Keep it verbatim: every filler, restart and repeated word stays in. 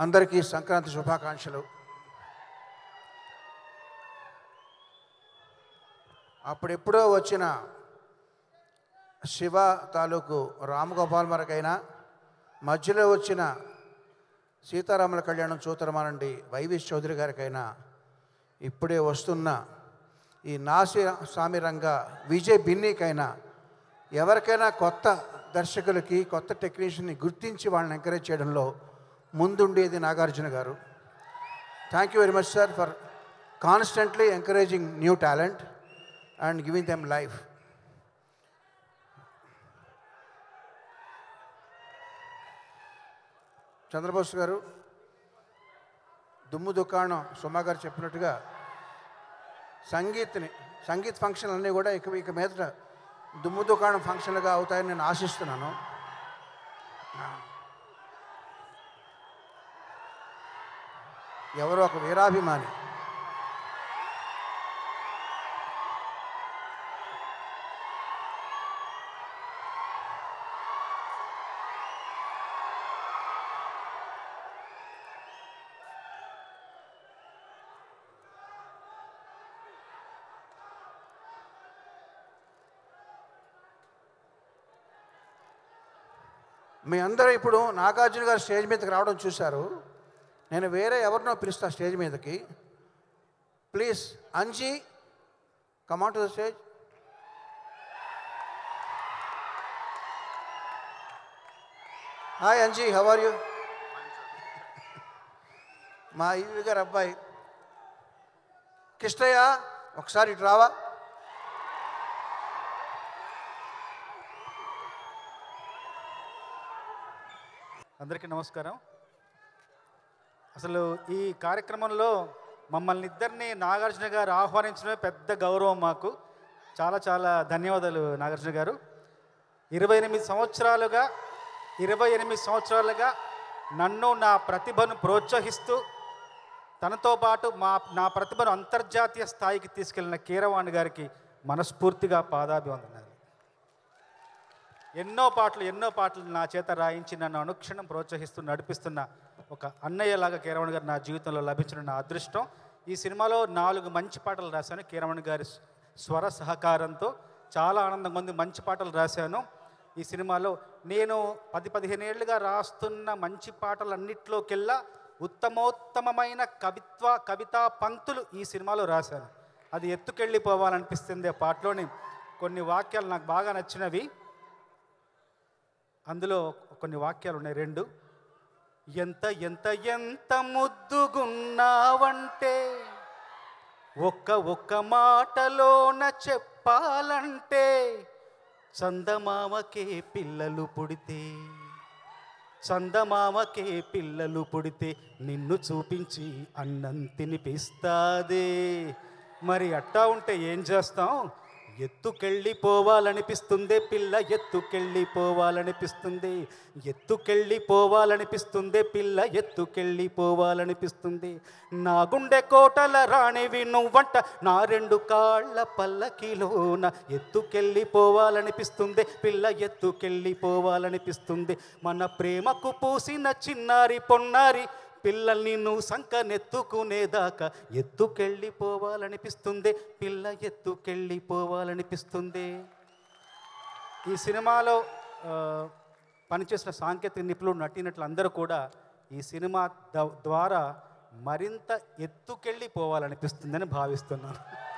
అందరికీ సంక్రాంతి శుభాకాంక్షలు. అప్పుడెప్పుడో వచ్చిన శివ తాలూకు రామగోపాల్ మరకైనా, మధ్యలో వచ్చిన సీతారాముల కళ్యాణం చూతరమానండి వైవి చౌదరి గారికైనా, ఇప్పుడే వస్తున్న ఈ నాసి సామిరంగ విజయ్ బిన్నీకైనా, ఎవరికైనా కొత్త దర్శకులకి కొత్త టెక్నీషియన్ని గుర్తించి వాళ్ళని ఎంకరేజ్ చేయడంలో ముందుండేది నాగార్జున గారు. Thank you very much sir for constantly encouraging new talent and giving them life. Chandrabose గారు, దుమ్ము దుకాణం సుమా గారు చెప్పినట్టుగా సంగీత్ని సంగీత్ ఫంక్షన్లు అన్నీ కూడా ఇక ఇక మీదట దుమ్ము దుకాణం ఫంక్షన్లుగా అవుతాయని నేను ఆశిస్తున్నాను. ఎవరో ఒక వీరాభిమాని మీ అందరూ ఇప్పుడు నాగార్జున గారు స్టేజ్ మీదకి రావడం చూశారు. నేను వేరే ఎవరినో పిలుస్తా స్టేజ్ మీదకి. Please Anji, come on to the stage. Hi Anji, how are you? మా ఈవి గారు అబ్బాయి కిష్టయ్య, ఒకసారి ఇటు రావా? అందరికీ నమస్కారం. అసలు ఈ కార్యక్రమంలో మమ్మల్ని ఇద్దరిని నాగార్జున గారు ఆహ్వానించడమే పెద్ద గౌరవం మాకు. చాలా చాలా ధన్యవాదాలు నాగార్జున గారు. ఇరవై ఎనిమిది సంవత్సరాలుగా ఇరవై ఎనిమిది సంవత్సరాలుగా నన్ను నా ప్రతిభను ప్రోత్సహిస్తూ తనతో పాటు మా నా ప్రతిభను అంతర్జాతీయ స్థాయికి తీసుకెళ్లిన కీరవాణి గారికి మనస్ఫూర్తిగా పాదాభివందనాలు. ఎన్నో పాటలు ఎన్నో పాటలు నా చేత రాయించి నన్ను అనుక్షణం ప్రోత్సహిస్తూ నడిపిస్తున్న ఒక అన్నయ్యలాగా కీరవాణి గారు నా జీవితంలో లభించిన నా అదృష్టం. ఈ సినిమాలో నాలుగు మంచి పాటలు రాశాను కీరవాణి గారి స్వర సహకారంతో. చాలా ఆనందంగా ఉంది. మంచి పాటలు రాశాను ఈ సినిమాలో. నేను పది పదిహేను ఏళ్ళుగా రాస్తున్న మంచి పాటలన్నిట్లోకెల్లా ఉత్తమోత్తమమైన కవిత్వ కవితా పంక్తులు ఈ సినిమాలో రాశాను. అది ఎత్తుకెళ్ళిపోవాలనిపిస్తుంది. ఆ పాటలోని కొన్ని వాక్యాలు నాకు బాగా నచ్చినవి. అందులో కొన్ని వాక్యాలు ఉన్నాయి, రెండు. ఎంత ఎంత ఎంత ముద్దుగున్నావంటే ఒక్క ఒక్క మాటలోన చెప్పాలంటే చందమామకే పిల్లలు పుడితే చందమామకే పిల్లలు పుడితే నిన్ను చూపించి అన్నం తినిపిస్తాదే. మరి అట్టా ఉంటే ఏం చేస్తాం? ఎత్తుకెళ్ళిపోవాలనిపిస్తుంది పిల్ల, ఎత్తుకెళ్ళిపోవాలనిపిస్తుంది, ఎత్తుకెళ్ళిపోవాలనిపిస్తుంది పిల్ల, ఎత్తుకెళ్ళిపోవాలనిపిస్తుంది. నా గుండె కోటల రాణివి నువ్వంట, నా రెండు కాళ్ళ పల్లకిలోన ఎత్తుకెళ్ళిపోవాలనిపిస్తుంది పిల్ల, ఎత్తుకెళ్ళిపోవాలనిపిస్తుంది. మన ప్రేమకు పూసిన చిన్నారి పొన్నారి పిల్లల్ని నువ్వు సంకనెత్తుకునేదాకా ఎత్తుకెళ్ళిపోవాలనిపిస్తుంది పిల్ల, ఎత్తుకెళ్ళిపోవాలనిపిస్తుంది. ఈ సినిమాలో పనిచేసిన సాంకేతిక నిపుణులు, నటీనటులు అందరూ కూడా ఈ సినిమా ద్వారా మరింత ఎత్తుకెళ్ళిపోవాలనిపిస్తుందని భావిస్తున్నాను.